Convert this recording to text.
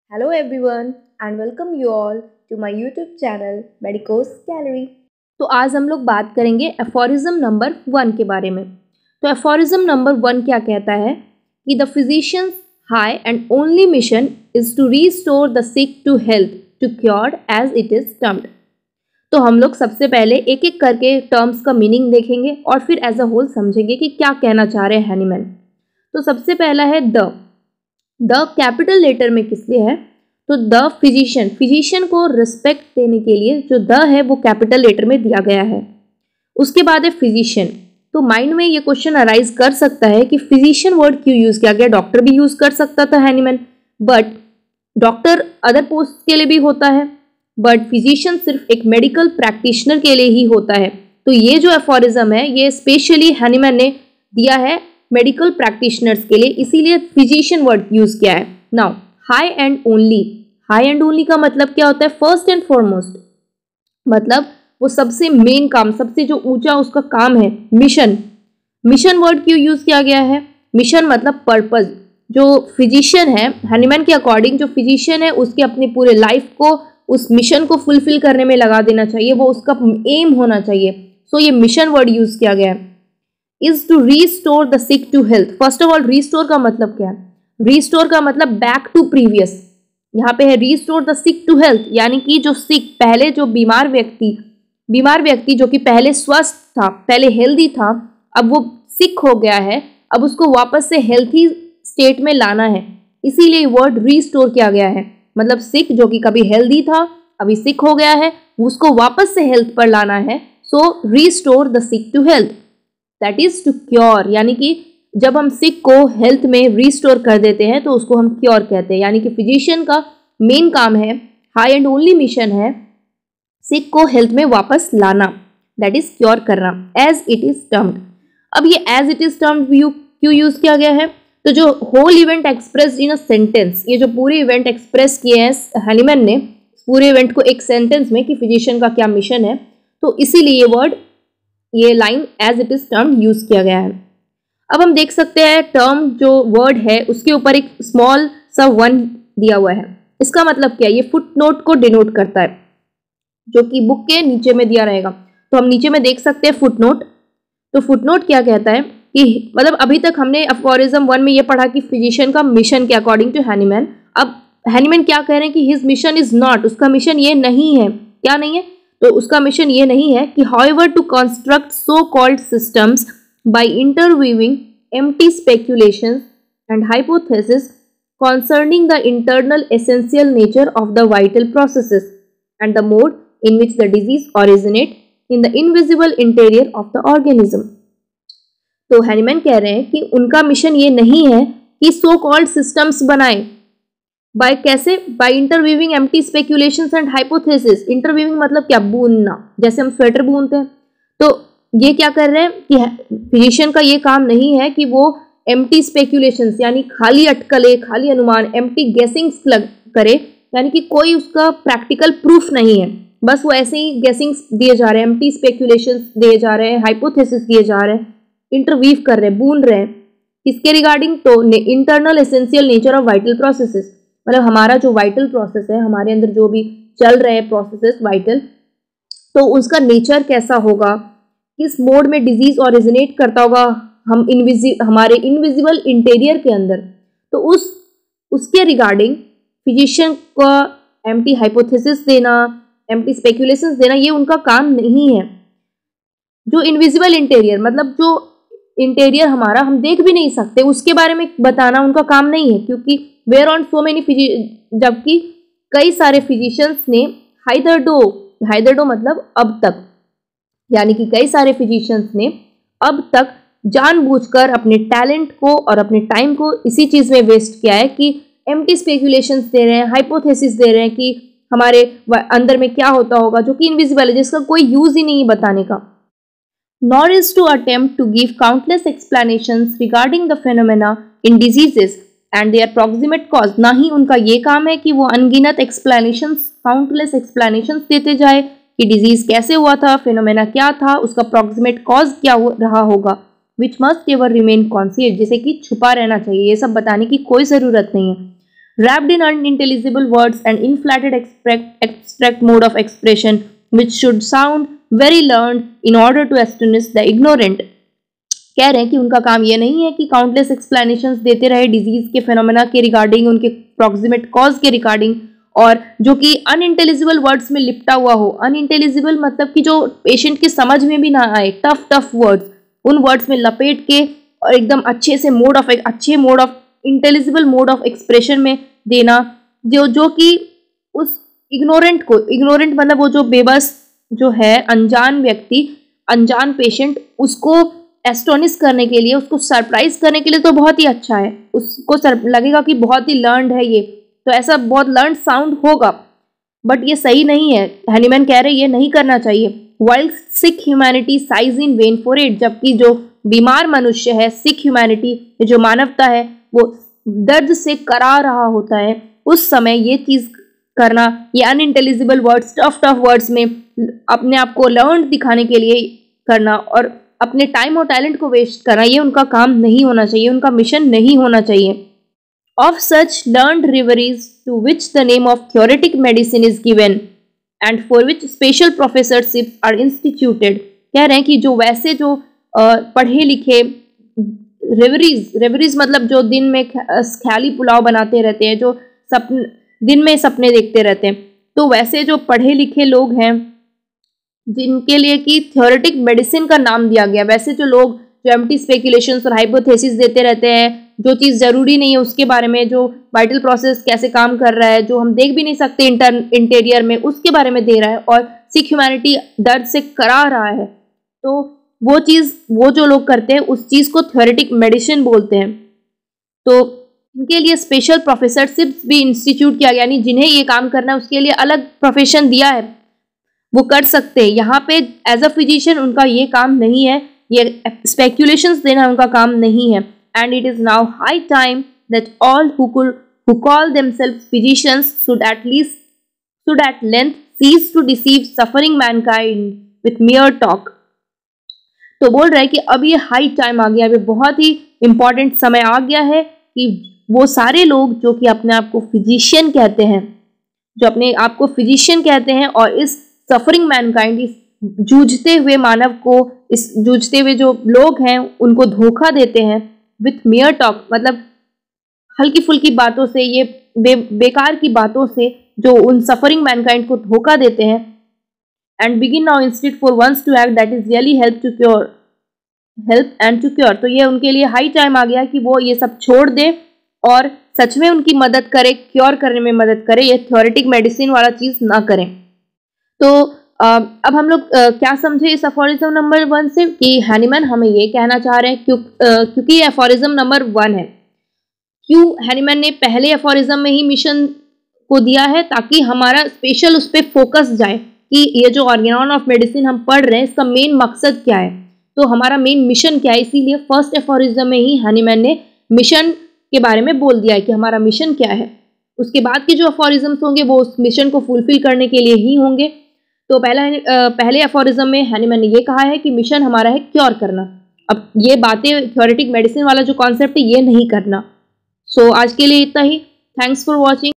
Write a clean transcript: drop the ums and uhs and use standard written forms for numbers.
Hello everyone and welcome you all to my YouTube channel Medicos Gallery। तो आज हम लोग बात करेंगे एफोरिज्म नंबर 1 के बारे में। तो एफोरिज्म नंबर 1 क्या कहता है कि the physician's high and only mission is to restore the sick to health to cured as it is termed. तो हम लोग सबसे पहले एक एक करके टर्म्स का मीनिंग देखेंगे और फिर एज अ होल समझेंगे कि क्या कहना चाह रहे हैं हैनीमैन। तो सबसे पहला है द कैपिटल लेटर में किस लिए है? तो द फिजिशियन को रिस्पेक्ट देने के लिए जो द है वो कैपिटल लेटर में दिया गया है। उसके बाद है फिजिशियन। तो माइंड में ये क्वेश्चन अराइज कर सकता है कि फिजिशियन वर्ड क्यों यूज किया गया? डॉक्टर भी यूज कर सकता था Hahnemann, but doctor other post के लिए भी होता है, बट फिजिशियन सिर्फ एक मेडिकल प्रैक्टिशनर के लिए ही होता है। तो ये जो एफोरिज्म है ये स्पेशली हैनीमैन ने दिया है मेडिकल प्रैक्टिशनर्स के लिए, इसीलिए फिजिशियन वर्ड यूज किया है। नाउ हाई एंड ओनली का मतलब क्या होता है? फर्स्ट एंड फॉरमोस्ट, मतलब वो सबसे मेन काम, सबसे जो ऊंचा उसका काम है मिशन वर्ड क्यों यूज किया गया है? मिशन मतलब पर्पज। जो फिजिशियन है हैनीमैन के अकॉर्डिंग, जो फिजिशियन है उसके अपने पूरे लाइफ को उस मिशन को फुलफिल करने में लगा देना चाहिए, वो उसका एम होना चाहिए। सो ये मिशन वर्ड यूज किया गया है। Is to restore the sick to health. First of all restore का मतलब क्या है? रिस्टोर का मतलब बैक टू प्रीवियस। यहाँ पे है restore the sick to health, यानी कि जो सिक, पहले जो बीमार व्यक्ति जो कि पहले स्वस्थ था, पहले हेल्दी था, अब वो सिक हो गया है, अब उसको वापस से हेल्थी स्टेट में लाना है, इसीलिए वर्ड रिस्टोर किया गया है। मतलब सिक जो कि कभी हेल्दी था अभी सिक हो गया है, उसको वापस से हेल्थ पर लाना है। So restore the sick to health, that is to cure, यानी कि जब हम सिक को हेल्थ में रिस्टोर कर देते हैं तो उसको हम क्योर कहते हैं। यानी कि फिजिशियन का मेन काम है, हाई एंड ओनली मिशन है सिक को हेल्थ में वापस लाना, दैट इज क्योर करना, एज इट इज टर्म्ड। अब ये एज इट इज टर्म्ड क्यों यूज किया गया है? तो जो whole event expressed in a sentence, ये जो पूरे इवेंट एक्सप्रेस किए हैं हैनीमैन ने, पूरे इवेंट को एक सेंटेंस में कि फिजिशियन का क्या मिशन है, तो इसीलिए ये line as it is termed use किया गया है। अब हम देख सकते हैं टर्म जो वर्ड है उसके ऊपर एक स्मॉल सा 1 दिया हुआ है। इसका मतलब क्या है? ये फुट नोट को डिनोट करता है, जो कि बुक के नीचे में दिया रहेगा। तो हम नीचे में देख सकते हैं फुट नोट। तो फुट नोट क्या कहता है कि मतलब अभी तक हमने एफोरिज्म 1 में ये पढ़ा कि फिजिशियन का मिशन के अकॉर्डिंग टू हैनीमैन। अब हैनीमैन क्या कह रहे हैं कि हिज मिशन इज नॉट, उसका मिशन ये नहीं है। क्या नहीं है? तो उसका मिशन ये नहीं है कि however to construct so called systems by interweaving empty speculations and hypotheses concerning the internal essential nature of the vital processes and the mode in which the disease originate in the invisible interior of the organism। तो Hahnemann कह रहे हैं कि उनका mission ये नहीं है कि सो कॉल्ड सिस्टम्स बनाए, बाय कैसे? By interweaving empty speculations and hypothesis. Interweaving मतलब क्या? बुनना, जैसे हम स्वेटर बुनते हैं। तो ये क्या कर रहे हैं कि फिजिशियन का ये काम नहीं है कि वो एम्प्टी स्पेक्यूलेशंस यानी खाली अटकले, खाली अनुमान, एम्प्टी गेसिंग्स करे, यानी कि कोई उसका प्रैक्टिकल प्रूफ नहीं है, बस वो ऐसे ही गेसिंग्स दिए जा रहे हैं, एम्प्टी स्पेक्यूलेशंस दिए जा रहे हैं, हाइपोथेसिस दिए जा रहे हैं, इंटरवीव कर रहे हैं, बुन रहे हैं। किसके रिगार्डिंग? तो internal essential nature of vital processes, मतलब हमारा जो वाइटल प्रोसेस है, हमारे अंदर जो भी चल रहे हैं प्रोसेसेस वाइटल, तो उसका नेचर कैसा होगा, किस मोड में डिजीज ओरिजिनेट करता होगा हमारे इनविजिबल इंटीरियर के अंदर। तो उसके रिगार्डिंग फिजिशियन का एम्प्टी हाइपोथेसिस देना, एम्प्टी स्पेक्यूलेशंस देना, ये उनका काम नहीं है। जो इनविजिबल इंटीरियर मतलब जो इंटीरियर हमारा हम देख भी नहीं सकते, उसके बारे में बताना उनका काम नहीं है, क्योंकि वेयर ऑन सो मेनी जबकि कई सारे फिजिशियंस ने हाइदरडो मतलब अब तक, यानी कि कई सारे फिजिशियंस ने अब तक जानबूझकर अपने टैलेंट को और अपने टाइम को इसी चीज़ में वेस्ट किया है कि एम्प्टी स्पेक्यूलेशंस दे रहे हैं, हाइपोथेसिस दे रहे हैं कि हमारे अंदर में क्या होता होगा जो कि इनविजिबल है, जिसका कोई यूज ही नहीं बताने का। Nor is to attempt to give countless explanations regarding the phenomena in diseases and their proximate cause. ना ही उनका ये काम है कि वो अनगिनत एक्सप्लेनेशंस, काउंटलेस एक्सप्लेनेशंस देते जाए कि डिजीज कैसे हुआ था, फेनोमेना क्या था, उसका प्रॉक्सिमेट कॉज क्या रहा होगा, which must ever remain conscious, जिसे कि छुपा रहना चाहिए, ये सब बताने की कोई ज़रूरत नहीं है। wrapped in unintelligible words and inflated abstract mode of expression which should sound very learned in order to astonish the ignorant. कह रहे हैं कि उनका काम ये नहीं है कि काउंटलेस एक्सप्लेनेशंस देते रहे डिजीज के फेनोमेना के रिगार्डिंग, उनके प्रॉक्सिमेट कॉज के रिगार्डिंग, और जो कि अनइंटेलिजिबल वर्ड्स में लिपटा हुआ हो. अनइंटेलिजिबल मतलब कि जो पेशेंट के समझ में भी ना आए, टफ वर्ड्स, उन वर्ड्स में लपेट के और एकदम अच्छे से mode of intelligible mode of expression में देना, जो कि उस इग्नोरेंट मतलब वो जो बेबस जो है, अनजान व्यक्ति, अनजान पेशेंट, उसको एस्टोनिश करने के लिए, उसको सरप्राइज करने के लिए तो बहुत ही अच्छा है. उसको लगेगा कि बहुत ही लर्नड है ये, तो ऐसा बहुत लर्न साउंड होगा, बट ये सही नहीं है. हैनीमैन कह रहे हैं ये नहीं करना चाहिए. While sick humanity sighs in vain for it, जबकि जो बीमार मनुष्य है, सिक ह्यूमैनिटी, जो मानवता है, वो दर्द से करा रहा होता है, उस समय ये चीज़ करना, ये अनइंटेलिजिबल वर्ड्स, टफ वर्ड्स में अपने आप को लर्न दिखाने के लिए करना और अपने टाइम और टैलेंट को वेस्ट करना, ये उनका काम नहीं होना चाहिए, उनका मिशन नहीं होना चाहिए. Of such learned reveries to which the name of theoretic medicine is given and for which special professorships are instituted. कह रहे हैं कि जो वैसे जो पढ़े लिखे रेवरीज मतलब जो दिन में ख्याली पुलाव बनाते रहते हैं, जो दिन में सपने देखते रहते हैं, तो वैसे जो पढ़े लिखे लोग हैं जिनके लिए कि थ्योरेटिक मेडिसिन का नाम दिया गया, वैसे जो लोग जो एम्प्टी स्पेकुलेशंस और हाइपोथेसिस देते रहते हैं, जो चीज़ ज़रूरी नहीं है उसके बारे में, जो वाइटल प्रोसेस कैसे काम कर रहा है, जो हम देख भी नहीं सकते इंटीरियर में, उसके बारे में दे रहा है, और सिक ह्यूमैनिटी दर्द से करा रहा है, तो वो जो लोग करते हैं उस चीज़ को थ्योरेटिक मेडिसिन बोलते हैं. तो इनके लिए स्पेशल प्रोफेसरशिप्स भी इंस्टीट्यूट किया गया, यानी जिन्हें ये काम करना है उसके लिए अलग प्रोफेशन दिया है, वो कर सकते हैं. यहाँ पे एज अ फिजिशियन उनका ये काम नहीं है, ये स्पेकुलेशंस देना उनका काम नहीं है. And it is now high time that all who call themselves physicians should at length cease to deceive suffering mankind with mere talk. तो बोल रहा है कि अब ये हाई टाइम आ गया, ये बहुत ही इम्पॉर्टेंट समय आ गया है कि वो सारे लोग जो कि अपने आप को फिजिशियन कहते हैं, और इस सफरिंग मैनकाइंड, इस जूझते हुए मानव को, इस जूझते हुए जो लोग हैं उनको धोखा देते हैं विथ मेयर टॉक, मतलब हल्की फुल्की बातों से, ये बेकार की बातों से जो उन सफरिंग मैनकाइंड को धोखा देते हैं. And begin now instead for once to act that is really help and to cure. तो ये उनके लिए हाई टाइम आ गया कि वो ये सब छोड़ दे और सच में उनकी मदद करे, क्योर करने में मदद करे, ये थ्योरेटिक मेडिसिन वाला चीज़ ना करें. तो अब हम लोग क्या समझे इस एफोरिज्म नंबर 1 से, कि हैनीमैन हमें ये कहना चाह रहे हैं क्योंकि ये एफोरिज्म नंबर 1 है. क्यों हैनीमैन ने पहले एफोरिज्म में ही मिशन को दिया है, ताकि हमारा स्पेशल उस पर फोकस जाए कि ये जो ऑर्गेनॉन ऑफ मेडिसिन हम पढ़ रहे हैं इसका मेन मकसद क्या है, तो हमारा मेन मिशन क्या है. इसीलिए फर्स्ट एफोरिज्म में ही हैनीमैन ने मिशन के बारे में बोल दिया है कि हमारा मिशन क्या है. उसके बाद के जो एफोरिज्म्स होंगे वो उस मिशन को फुलफिल करने के लिए ही होंगे. तो पहले एफोरिज्म में हैनीमैन ने ये कहा है कि मिशन हमारा है क्योर करना. अब ये बातें थ्योरेटिक मेडिसिन वाला जो कॉन्सेप्ट है ये नहीं करना. सो आज के लिए इतना ही. Thanks for watching.